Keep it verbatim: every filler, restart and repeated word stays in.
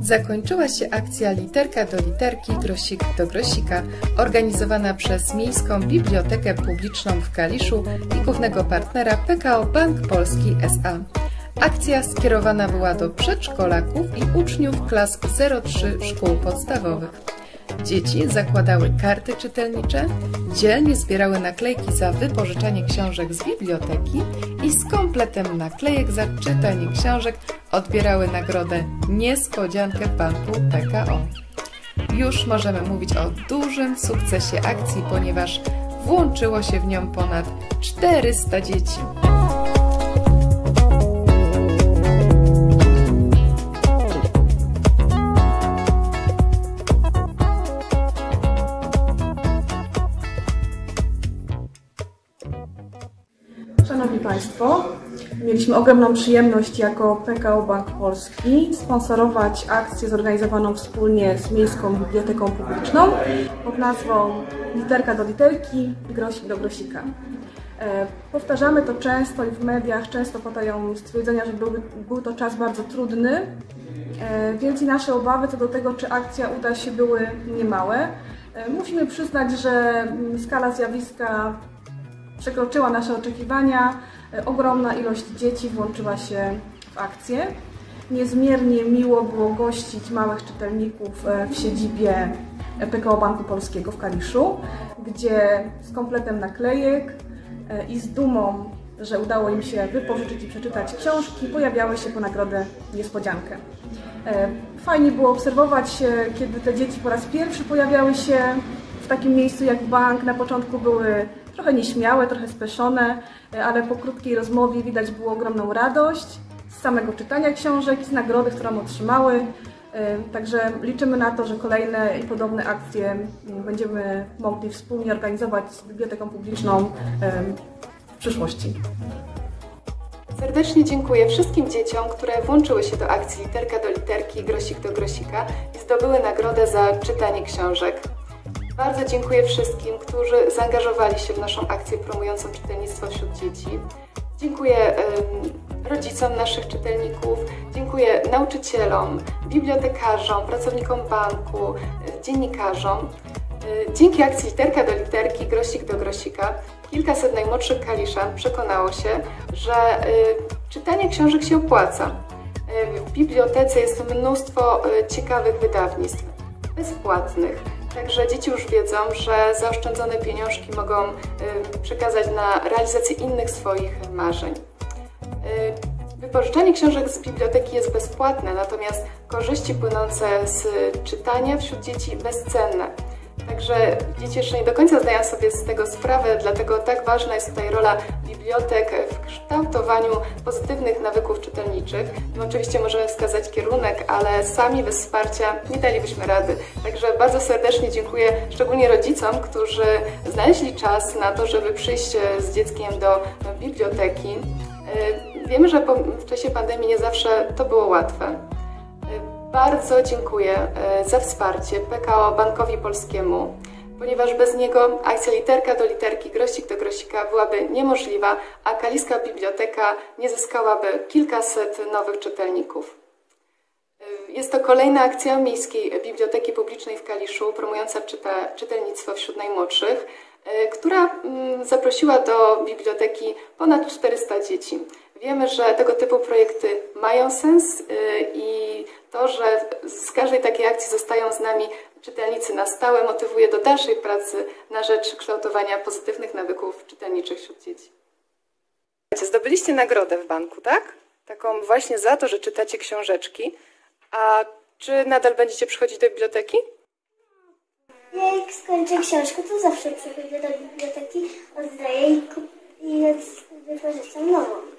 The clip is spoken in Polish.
Zakończyła się akcja Literka do literki, grosik do grosika, organizowana przez Miejską Bibliotekę Publiczną w Kaliszu i głównego partnera P K O Bank Polski S A. Akcja skierowana była do przedszkolaków i uczniów klas zero trzy szkół podstawowych. Dzieci zakładały karty czytelnicze, dzielnie zbierały naklejki za wypożyczanie książek z biblioteki i z kompletem naklejek za czytanie książek odbierały nagrodę Niespodziankę w Banku P K O. Już możemy mówić o dużym sukcesie akcji, ponieważ włączyło się w nią ponad czterysta dzieci. Szanowni Państwo, mieliśmy ogromną przyjemność jako P K O Bank Polski sponsorować akcję zorganizowaną wspólnie z Miejską Biblioteką Publiczną pod nazwą Literka do literki, grosik do grosika. Powtarzamy to często i w mediach często padają stwierdzenia, że był, był to czas bardzo trudny, więc i nasze obawy co do tego, czy akcja uda się, były niemałe. Musimy przyznać, że skala zjawiska przekroczyła nasze oczekiwania. Ogromna ilość dzieci włączyła się w akcję. Niezmiernie miło było gościć małych czytelników w siedzibie P K O Banku Polskiego w Kaliszu, gdzie z kompletem naklejek i z dumą, że udało im się wypożyczyć i przeczytać książki, pojawiały się po nagrodę niespodziankę. Fajnie było obserwować, kiedy te dzieci po raz pierwszy pojawiały się w takim miejscu jak bank. Na początku były trochę nieśmiałe, trochę speszone, ale po krótkiej rozmowie widać było ogromną radość z samego czytania książek i z nagrody, którą otrzymały. Także liczymy na to, że kolejne i podobne akcje będziemy mogli wspólnie organizować z Biblioteką Publiczną w przyszłości. Serdecznie dziękuję wszystkim dzieciom, które włączyły się do akcji Literka do literki, grosik do grosika i zdobyły nagrodę za czytanie książek. Bardzo dziękuję wszystkim, którzy zaangażowali się w naszą akcję promującą czytelnictwo wśród dzieci. Dziękuję y, rodzicom naszych czytelników, dziękuję nauczycielom, bibliotekarzom, pracownikom banku, y, dziennikarzom. Y, dzięki akcji Literka do literki, grosik do grosika kilkaset najmłodszych kaliszan przekonało się, że y, czytanie książek się opłaca. Y, w bibliotece jest mnóstwo y, ciekawych wydawnictw, bezpłatnych. Także dzieci już wiedzą, że zaoszczędzone pieniążki mogą przekazać na realizację innych swoich marzeń. Wypożyczanie książek z biblioteki jest bezpłatne, natomiast korzyści płynące z czytania wśród dzieci bezcenne. Także dzieci jeszcze nie do końca zdają sobie z tego sprawę, dlatego tak ważna jest tutaj rola bibliotek w kształtowaniu pozytywnych nawyków czytelniczych. My oczywiście możemy wskazać kierunek, ale sami bez wsparcia nie dalibyśmy rady. Także bardzo serdecznie dziękuję szczególnie rodzicom, którzy znaleźli czas na to, żeby przyjść z dzieckiem do biblioteki. Wiemy, że w czasie pandemii nie zawsze to było łatwe. Bardzo dziękuję za wsparcie P K O Bankowi Polskiemu, ponieważ bez niego akcja Literka do literki, grosik do grosika byłaby niemożliwa, a Kaliska Biblioteka nie zyskałaby kilkaset nowych czytelników. Jest to kolejna akcja Miejskiej Biblioteki Publicznej w Kaliszu, promująca czyta, czytelnictwo wśród najmłodszych, która zaprosiła do biblioteki ponad czterysta dzieci. Wiemy, że tego typu projekty mają sens i to, że z każdej takiej akcji zostają z nami czytelnicy na stałe, motywuje do dalszej pracy na rzecz kształtowania pozytywnych nawyków czytelniczych wśród dzieci. Zdobyliście nagrodę w banku, tak? Taką właśnie za to, że czytacie książeczki. A czy nadal będziecie przychodzić do biblioteki? Jak skończę książkę, to zawsze przychodzę do biblioteki, oddaję i, i wypożyczam nową.